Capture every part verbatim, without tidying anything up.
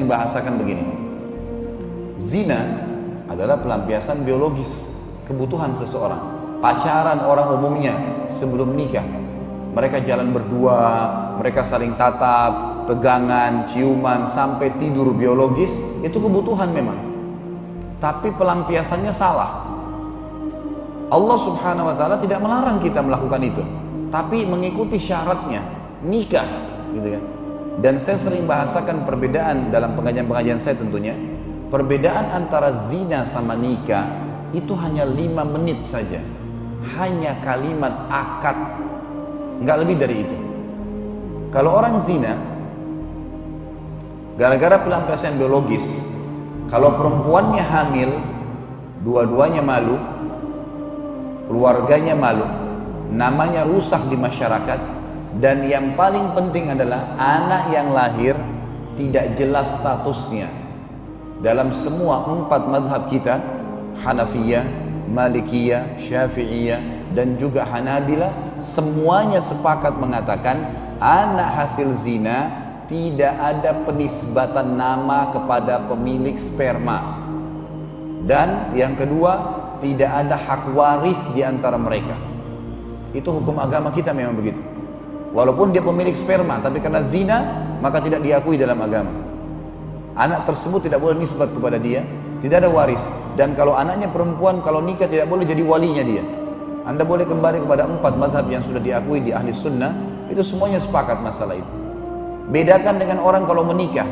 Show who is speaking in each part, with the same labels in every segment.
Speaker 1: sering bahasakan begini. Zina adalah pelampiasan biologis, kebutuhan seseorang. Pacaran orang umumnya sebelum nikah, mereka jalan berdua, mereka saling tatap, pegangan, ciuman, sampai tidur biologis, itu kebutuhan memang. Tapi pelampiasannya salah. Allah subhanahu wa ta'ala tidak melarang kita melakukan itu, tapi mengikuti syaratnya, nikah gitu kan. Dan saya sering bahasakan perbedaan dalam pengajian-pengajian saya tentunya. Perbedaan antara zina sama nikah itu hanya lima menit saja. Hanya kalimat akad, nggak lebih dari itu. Kalau orang zina gara-gara pelampiasan biologis, kalau perempuannya hamil, dua-duanya malu, keluarganya malu, namanya rusak di masyarakat, dan yang paling penting adalah anak yang lahir tidak jelas statusnya. Dalam semua empat madhab kita, Hanafiyah, Malikiyah, Syafi'iyah, dan juga Hanabilah, semuanya sepakat mengatakan anak hasil zina tidak ada penisbatan nama kepada pemilik sperma. Dan yang kedua, tidak ada hak waris di antara mereka. Itu hukum agama kita memang begitu. Walaupun dia pemilik sperma, tapi karena zina, maka tidak diakui dalam agama. Anak tersebut tidak boleh nisbat kepada dia, tidak ada waris. Dan kalau anaknya perempuan, kalau nikah tidak boleh jadi walinya dia. Anda boleh kembali kepada empat madhab yang sudah diakui di ahli sunnah, itu semuanya sepakat masalah itu. Bedakan dengan orang kalau menikah,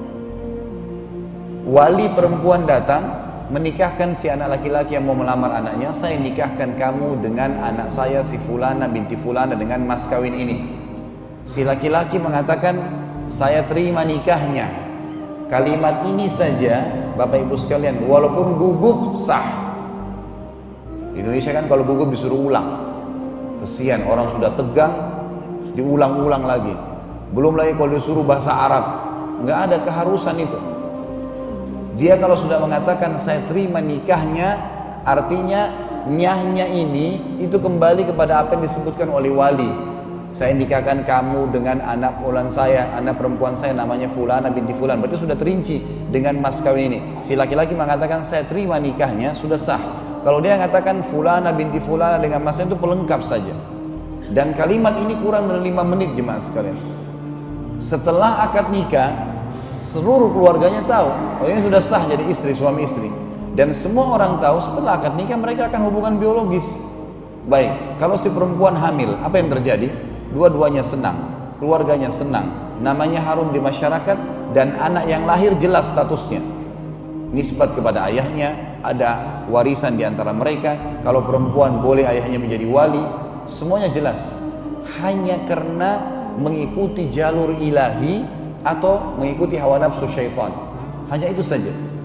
Speaker 1: wali perempuan datang menikahkan si anak laki-laki yang mau melamar anaknya, saya nikahkan kamu dengan anak saya si fulana binti fulana dengan mas kawin ini. Si laki-laki mengatakan, saya terima nikahnya. Kalimat ini saja, Bapak Ibu sekalian, walaupun gugup sah. Di Indonesia kan kalau gugup disuruh ulang, kesian orang sudah tegang, diulang-ulang lagi. Belum lagi kalau disuruh bahasa Arab, nggak ada keharusan itu. Dia kalau sudah mengatakan saya terima nikahnya, artinya nyahnya ini itu kembali kepada apa yang disebutkan oleh wali. Saya nikahkan kamu dengan anak fulan saya, anak perempuan saya namanya fulana binti fulan. Berarti sudah terinci dengan mas kawin ini. Si laki-laki mengatakan saya terima nikahnya, sudah sah. Kalau dia mengatakan fulana binti fulana dengan masnya, itu pelengkap saja. Dan kalimat ini kurang dari lima menit jemaah sekalian. Setelah akad nikah, seluruh keluarganya tahu, oh ini sudah sah jadi istri, suami istri. Dan semua orang tahu setelah akad nikah mereka akan hubungan biologis. Baik, kalau si perempuan hamil, apa yang terjadi? Dua-duanya senang, keluarganya senang, namanya harum di masyarakat, dan anak yang lahir jelas statusnya. Nisbat kepada ayahnya, ada warisan di antara mereka. Kalau perempuan boleh ayahnya menjadi wali, semuanya jelas. Hanya karena mengikuti jalur ilahi atau mengikuti hawa nafsu syaitan, hanya itu saja.